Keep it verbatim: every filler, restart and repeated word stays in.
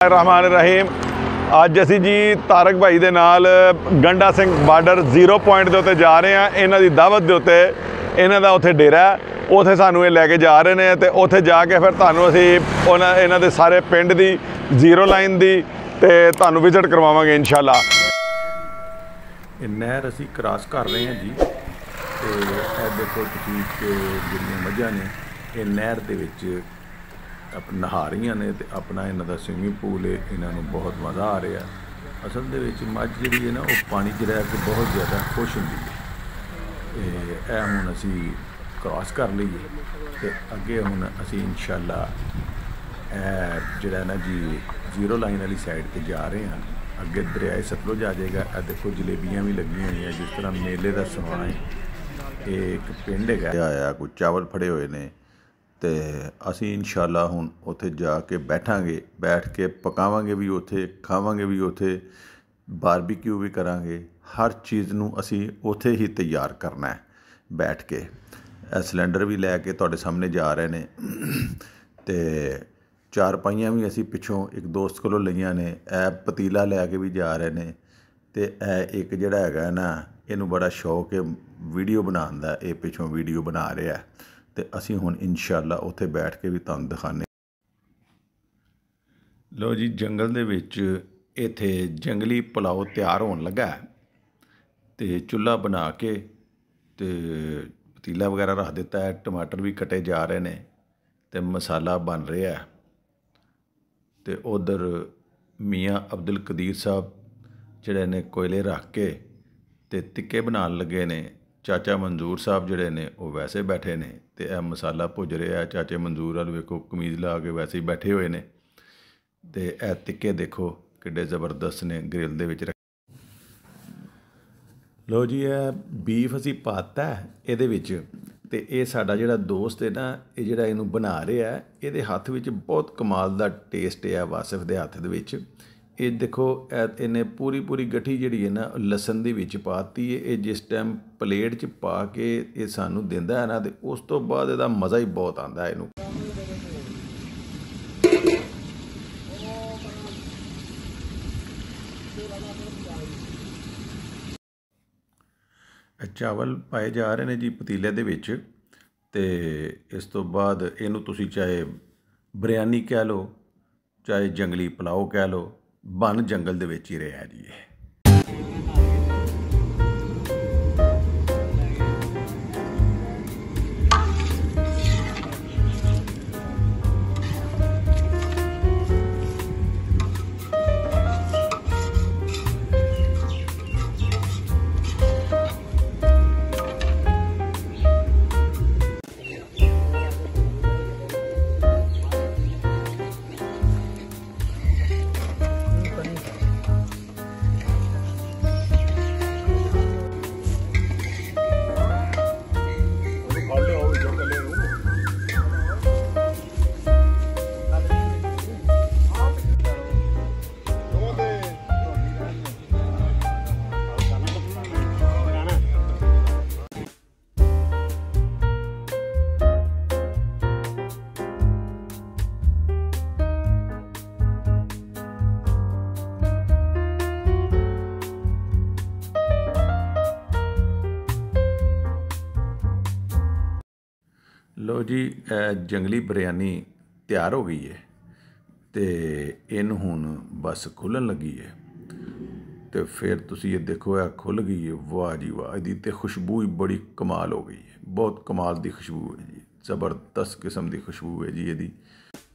बिस्मिल्लाहिर्रहमानिर्रहीम। अज असी जी तारक भाई दे नाल गंडा सिंह बार्डर जीरो पॉइंट के उत्ते जा रहे हैं। इन्हां दी दावत के उत्ते इन्हां दा उत्थे डेरा है, उत्थे सानू ये लैके जा रहे हैं। तो उत्थे जाके फिर तुहानू असी उन्हां इन्हां दे सारे पिंड दी जीरो लाइन दी ते तुहानू विजिट करवावांगे इंशाअल्लाह। नहर असी क्रॉस कर रहे हैं जी। तो यह देखो तुसीं कि जिन्नियां मझां ने ये नहर दे विच अप नहा रही ने तो अपना इन्हों का स्विमिंग पूल है, इन्हों बहुत मज़ा आ रहा। असल दे विच मझ जी है ना वो पानी च रह के बहुत ज़्यादा खुश होंगी है। तो यह हुण असी क्रॉस कर लीए तो अगे हुण असी इंशाअल्लाह जिहड़ा ना जी जीरो लाइन वाली साइड पर जा रहे हैं। अगे दरियाए सतलुज आ जाएगा। यह देखो जलेबियाँ भी लगी हुई हैं, जिस तरह मेले का समान है। एक पिंड है आया, कुछ चावल फड़े हुए ने तो असी इंशाअल्लाह हुण उत्थे जाके बैठांगे, बैठ के पकावांगे भी उत्थे, खावांगे भी उत्थे, बारबीक्यू भी करांगे। हर चीज़ नूं असी उत्थे ही तैयार करना है बैठ के। सिलेंडर भी लैके तुहाडे सामने जा रहे ने ते चार पाइयां भी असी पिछों एक दोस्त कोलों लईआं ने। ए पतीला लैके भी जा रहे ने ते ए एक जिहड़ा हैगा ना इहनूं बड़ा शौक है वीडियो बनाउण दा, ये पिछों वीडियो बना रहा है। तो असी हुण इंशाअल्लाह उत्थे बैठ के भी तुहानूं दिखाने। लो जी जंगल दे विच इत्थे जंगली पुलाव तैयार होण लगा है। तो चुल्हा बना के ते पतीला वगैरह रख दिता है, टमाटर भी कटे जा रहे हैं तो मसाला बन रहा है। तो उधर मियाँ अब्दुल कदीर साहब जिहड़े ने कोयले रख के ते टिक्के बनाउण लगे ने। चाचा मंजूर साहब जिहड़े ने वो वैसे बैठे ने ते यह मसाला भुज रहा है। चाचे मंजूर वाल वेखो कमीज़ ला के वैसे ही बैठे हुए ने। तो यह टिक्के देखो किड्डे ज़बरदस्त ने ग्रिल दे विच रख। लो जी यह बीफ असी पाता है इहदे विच ते ये साडा जिहड़ा दोस्त है ना, ये जिहड़ा इहनूं बना रहा है, इहदे हत्थ विच बहुत कमाल दा टेस्ट है। वासिफ दे हत्थ दे विच ये देखो इन्हें पूरी पूरी गठी जिहड़ी है ना लसन दे विच पाती है। ये जिस टाइम प्लेट च पा के ये सानू दिंदा है ना तो उस तो बाद इहदा मज़ा ही बहुत आंदा है। इहनूं चावल पाए जा रहे हैं जी पतीले दे विच ते इस तो बाद इहनूं तुसीं चाहे बिरयानी कह लो, चाहे जंगली पुलाव कह लो, बन जंगल दे विच ही रहा जी। लो जी जंगली बिरयानी तैयार हो गई है तो इनू हुण बस खुलन लगी है। तो फिर तुसी ये देखो यह खुल गई है। वाह जी वाह, इसकी तो खुशबू ही बड़ी कमाल हो गई है। बहुत कमाल की खुशबू है जी, ज़बरदस्त किस्म की खुशबू है जी। ये